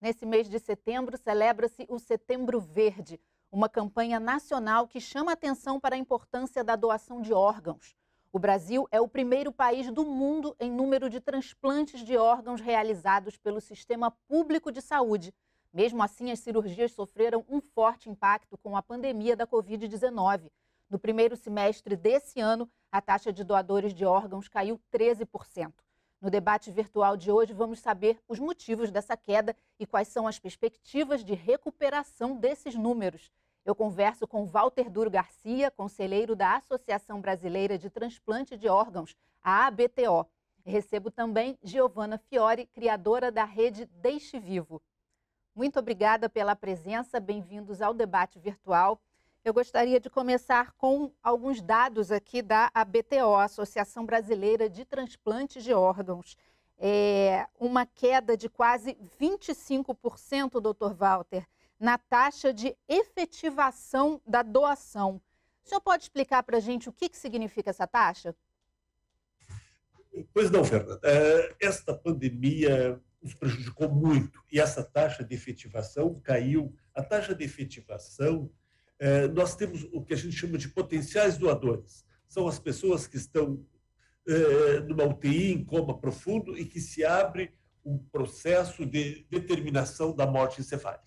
Nesse mês de setembro, celebra-se o Setembro Verde, uma campanha nacional que chama atenção para a importância da doação de órgãos. O Brasil é o primeiro país do mundo em número de transplantes de órgãos realizados pelo Sistema Público de Saúde. Mesmo assim, as cirurgias sofreram um forte impacto com a pandemia da Covid-19. No primeiro semestre desse ano, a taxa de doadores de órgãos caiu 13%. No debate virtual de hoje, vamos saber os motivos dessa queda e quais são as perspectivas de recuperação desses números. Eu converso com Walter Duro Garcia, conselheiro da Associação Brasileira de Transplante de Órgãos, a ABTO. Recebo também Giovana Fiore, criadora da rede Deixe Vivo. Muito obrigada pela presença, bem-vindos ao debate virtual. Eu gostaria de começar com alguns dados aqui da ABTO, Associação Brasileira de Transplantes de Órgãos. Uma queda de quase 25%, doutor Walter, na taxa de efetivação da doação. O senhor pode explicar para a gente o que significa essa taxa? Pois não, Fernanda. Esta pandemia nos prejudicou muito e essa taxa de efetivação caiu. A taxa de efetivação, nós temos o que a gente chama de potenciais doadores. São as pessoas que estão numa UTI, em coma profundo, e que se abre um processo de determinação da morte encefálica.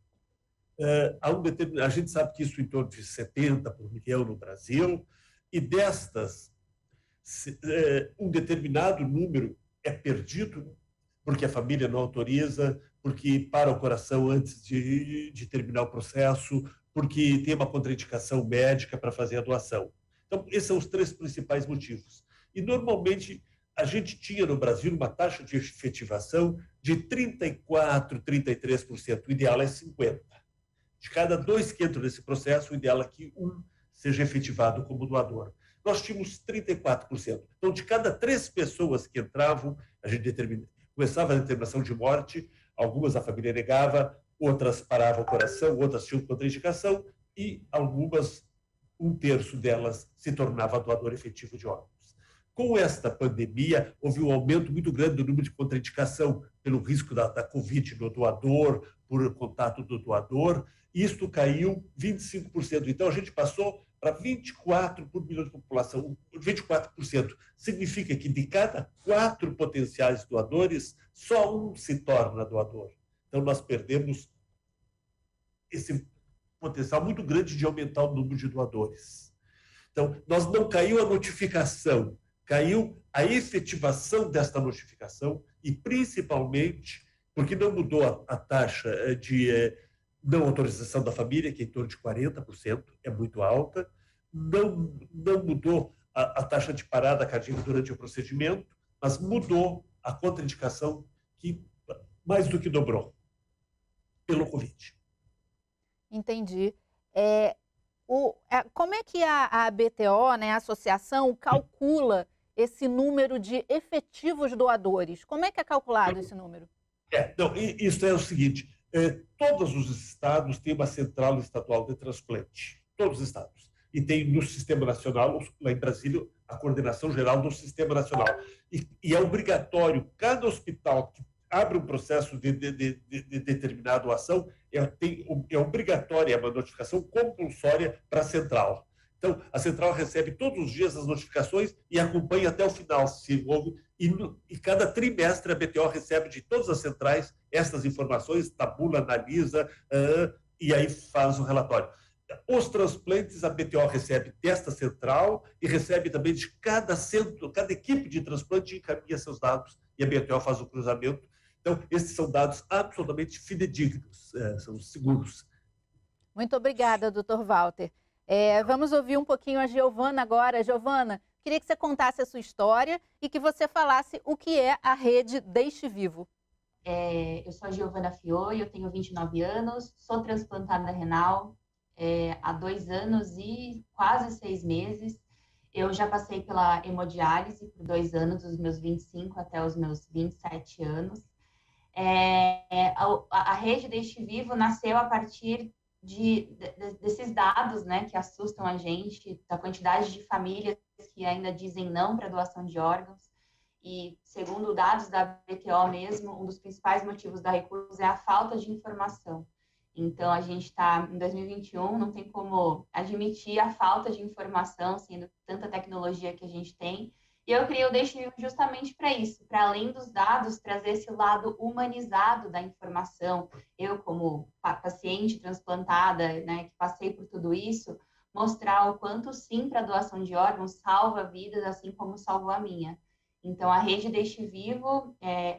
A gente sabe que isso em torno de 70 por milhão no Brasil, e destas, um determinado número é perdido porque a família não autoriza, porque para o coração antes de terminar o processo, porque tem uma contraindicação médica para fazer a doação. Então, esses são os três principais motivos. E, normalmente, a gente tinha no Brasil uma taxa de efetivação de 34%, 33%. O ideal é 50%. De cada 2 que entram nesse processo, o ideal é que um seja efetivado como doador. Nós tínhamos 34%. Então, de cada 3 pessoas que entravam, a gente começava a determinação de morte, algumas a família negava, outras paravam o coração, outras tinham contraindicação e algumas, 1/3 delas, se tornava doador efetivo de órgãos. Com esta pandemia, houve um aumento muito grande do número de contraindicação pelo risco da Covid no doador, por contato do doador, e isto caiu 25%. Então, a gente passou para 24 por milhão de população. 24% significa que de cada 4 potenciais doadores, só um se torna doador. Então, nós perdemos esse potencial muito grande de aumentar o número de doadores. Então, não caiu a notificação, caiu a efetivação desta notificação e, principalmente, porque não mudou a taxa de não autorização da família, que é em torno de 40%, é muito alta, não mudou a taxa de parada cardíaca durante o procedimento, mas mudou a contraindicação, que mais do que dobrou pelo Covid. Entendi. Como é que a ABTO, né, a associação, calcula esse número de efetivos doadores? Como é que é calculado esse número? Isso é o seguinte, todos os estados têm uma central estadual de transplante, todos os estados. E tem no Sistema Nacional, lá em Brasília, a coordenação geral do Sistema Nacional. E é obrigatório, cada hospital que abre um processo de determinar a doação, é obrigatória uma notificação compulsória para a central. Então, a central recebe todos os dias as notificações e acompanha até o final, se houve, e cada trimestre a BTO recebe de todas as centrais essas informações, tabula, analisa, e aí faz o relatório. Os transplantes, a BTO recebe desta central e recebe também de cada centro, cada equipe de transplante encaminha seus dados e a BTO faz o cruzamento. Então, esses são dados absolutamente fidedignos, são seguros. Muito obrigada, doutor Walter. Vamos ouvir um pouquinho a Giovana agora. Giovana, queria que você contasse a sua história e que você falasse o que é a rede Deixe Vivo. Eu sou a Giovana Fiore, eu tenho 29 anos, sou transplantada renal há 2 anos e quase 6 meses. Eu já passei pela hemodiálise por 2 anos, dos meus 25 até os meus 27 anos. A rede Deixe Vivo nasceu a partir desses dados, né, que assustam a gente, da quantidade de famílias que ainda dizem não para doação de órgãos. E, segundo dados da BTO mesmo, um dos principais motivos da recusa é a falta de informação. Então, a gente está em 2021, não tem como admitir a falta de informação, sendo tanta tecnologia que a gente tem. E eu criei o Deixe Vivo justamente para isso, para além dos dados, trazer esse lado humanizado da informação. Eu, como paciente transplantada, né, que passei por tudo isso, mostrar o quanto sim para a doação de órgãos salva vidas, assim como salvou a minha. Então, a rede Deixe Vivo,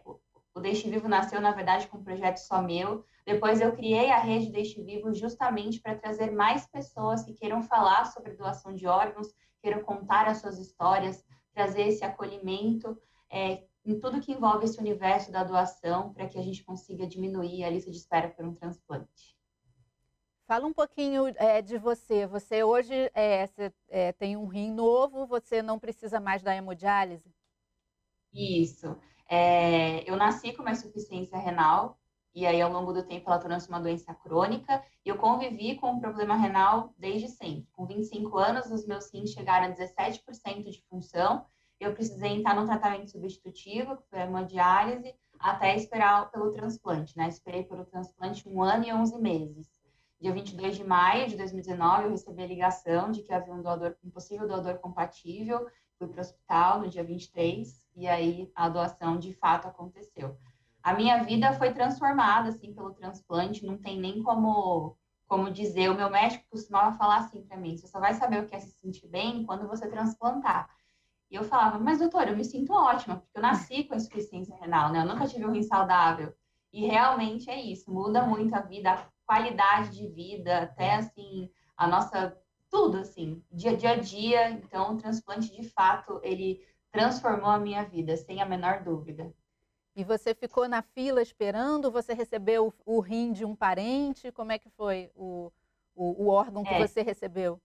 o Deixe Vivo nasceu, na verdade, com um projeto só meu. Depois eu criei a rede Deixe Vivo justamente para trazer mais pessoas que queiram falar sobre doação de órgãos, queiram contar as suas histórias, trazer esse acolhimento em tudo que envolve esse universo da doação, para que a gente consiga diminuir a lista de espera por um transplante. Fala um pouquinho de você. Você hoje tem um rim novo, você não precisa mais da hemodiálise? Isso. Eu nasci com uma insuficiência renal, e aí ao longo do tempo ela tornou-se uma doença crônica, e eu convivi com o problema renal desde sempre. Com 25 anos, os meus rins chegaram a 17% de função, eu precisei entrar num tratamento substitutivo, que foi a hemodiálise, até esperar pelo transplante, né? Esperei pelo transplante 1 ano e 11 meses. Dia 22 de maio de 2019, eu recebi a ligação de que havia um possível doador compatível. Fui para o hospital no dia 23, e aí a doação de fato aconteceu. A minha vida foi transformada, assim, pelo transplante, não tem nem como dizer. O meu médico costumava falar assim para mim: você só vai saber o que é se sentir bem quando você transplantar. E eu falava: mas doutor, eu me sinto ótima, porque eu nasci com insuficiência renal, né? Eu nunca tive um rim saudável. E realmente é isso, muda muito a vida, a qualidade de vida, até, assim, a nossa... tudo, assim, dia a dia. Então, o transplante, de fato, ele transformou a minha vida, sem a menor dúvida. E você ficou na fila esperando? Você recebeu o rim de um parente? Como é que foi o órgão que você recebeu?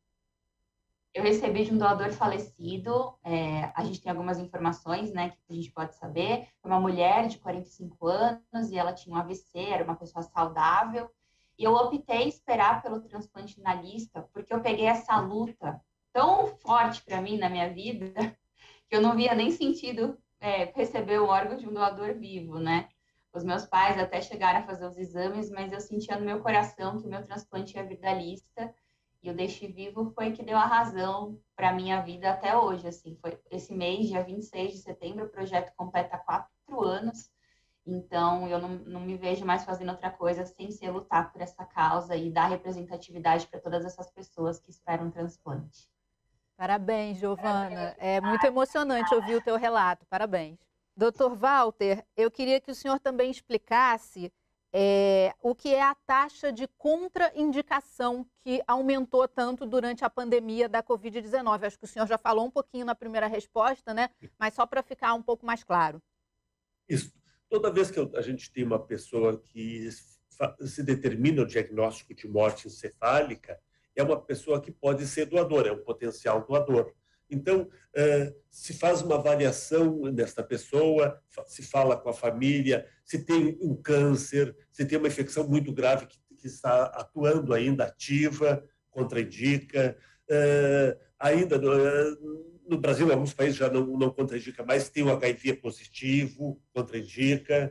Eu recebi de um doador falecido. A gente tem algumas informações, né, que a gente pode saber. Foi uma mulher de 45 anos e ela tinha um AVC, era uma pessoa saudável. E eu optei esperar pelo transplante na lista, porque eu peguei essa luta tão forte para mim na minha vida, que eu não via nem sentido receber o órgão de um doador vivo, né? Os meus pais até chegaram a fazer os exames, mas eu sentia no meu coração que o meu transplante ia vir da lista, e o Deixe Vivo foi que deu a razão para a minha vida até hoje, assim. Foi esse mês, dia 26 de setembro, o projeto completa 4 anos, então eu não me vejo mais fazendo outra coisa sem ser lutar por essa causa e dar representatividade para todas essas pessoas que esperam um transplante. Parabéns, Giovana. É muito emocionante ouvir o teu relato. Parabéns. Dr. Walter, eu queria que o senhor também explicasse o que é a taxa de contraindicação que aumentou tanto durante a pandemia da Covid-19. Acho que o senhor já falou um pouquinho na primeira resposta, né? Mas só para ficar um pouco mais claro. Isso. Toda vez que a gente tem uma pessoa que se determina o diagnóstico de morte encefálica, é uma pessoa que pode ser doadora, é um potencial doador. Então, se faz uma avaliação nesta pessoa, se fala com a família, se tem um câncer, se tem uma infecção muito grave que está atuando ainda ativa, contraindica. Ainda no Brasil, em alguns países já não contraindica mais, tem o HIV positivo, contraindica.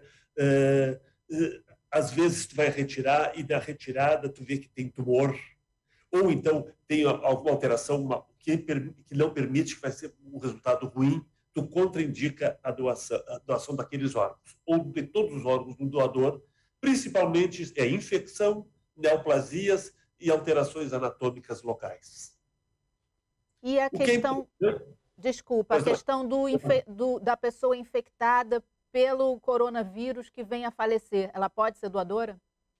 Às vezes tu vai retirar e na retirada tu vê que tem tumor, ou então tem alguma alteração que não permite, que vai ser um resultado ruim, tu contraindica a doação daqueles órgãos, ou de todos os órgãos do doador, principalmente infecção, neoplasias e alterações anatômicas locais. E a questão, desculpa, a questão da pessoa infectada pelo coronavírus que vem a falecer, ela pode ser doadora?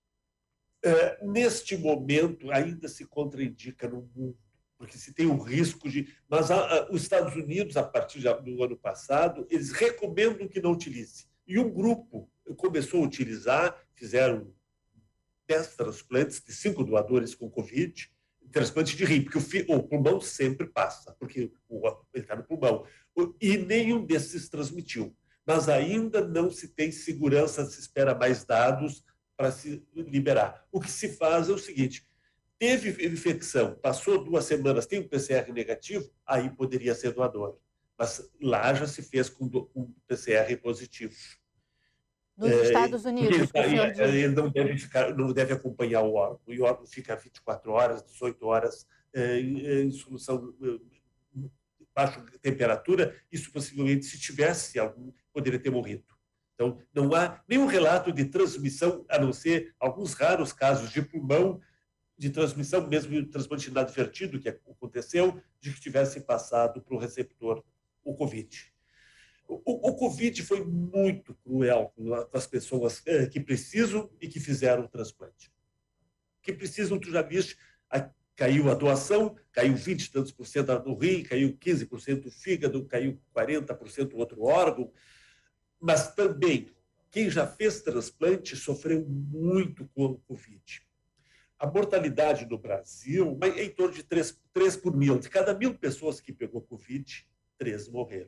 Neste momento, ainda se contraindica no mundo, porque se tem um risco de... Mas os Estados Unidos, a partir do ano passado, eles recomendam que não utilize. E um grupo começou a utilizar, fizeram 10 transplantes de 5 doadores com Covid, transplante de rim, porque o pulmão sempre passa, porque ele está no pulmão. E nenhum desses transmitiu. Mas ainda não se tem segurança, se espera mais dados para se liberar. O que se faz é o seguinte: teve infecção, passou 2 semanas, tem um PCR negativo, aí poderia ser doador. mas lá já se fez com PCR positivo. Nos Estados Unidos, ele não deve acompanhar o órgão, e o órgão fica 24 horas, 18 horas em solução de baixa temperatura. Isso possivelmente, se tivesse algum, poderia ter morrido. Então, não há nenhum relato de transmissão, a não ser alguns raros casos de pulmão, de transmissão, mesmo de transplante inadvertido, que aconteceu, de que tivesse passado para o receptor o Covid. O Covid foi muito cruel com as pessoas que precisam e que fizeram o transplante. Que precisam, tu já viste, caiu a doação, caiu 20 e tantos por cento no rim, caiu 15% o fígado, caiu 40% o outro órgão, mas também quem já fez transplante sofreu muito com o Covid. A mortalidade no Brasil é em torno de 3 por mil. De cada 1.000 pessoas que pegou Covid, 3 morreram.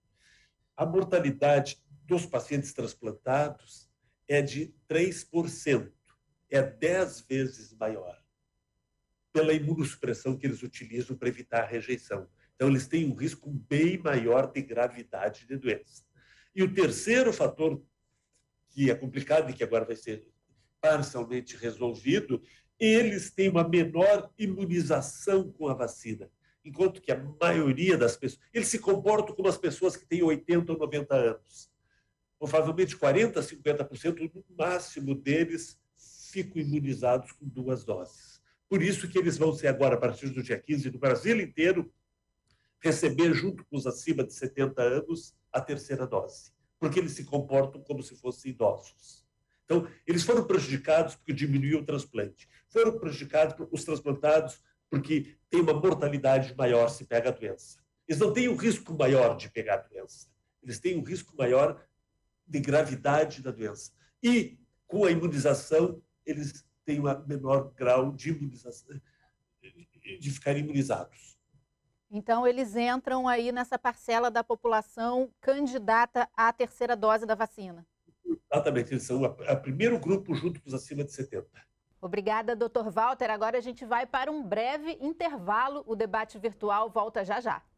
A mortalidade dos pacientes transplantados é de 3%, é 10 vezes maior, pela imunossupressão que eles utilizam para evitar a rejeição. Então, eles têm um risco bem maior de gravidade de doença. E o terceiro fator, que é complicado e que agora vai ser parcialmente resolvido, eles têm uma menor imunização com a vacina. Enquanto que a maioria das pessoas, eles se comportam como as pessoas que têm 80 ou 90 anos. Provavelmente 40%, 50% no máximo deles ficam imunizados com 2 doses. Por isso que eles vão ser agora, a partir do dia 15, no Brasil inteiro, receber, junto com os acima de 70 anos, a 3ª dose. Porque eles se comportam como se fossem idosos. Então, eles foram prejudicados porque diminuiu o transplante. Foram prejudicados os transplantados porque tem uma mortalidade maior se pega a doença. Eles não têm um risco maior de pegar a doença. Eles têm um risco maior de gravidade da doença. E, com a imunização, eles têm um menor grau de imunização, de ficarem imunizados. Então, eles entram aí nessa parcela da população candidata à 3ª dose da vacina. Exatamente, eles são o primeiro grupo junto com os acima de 70. Obrigada, Dr. Walter. Agora a gente vai para um breve intervalo. O debate virtual volta já já.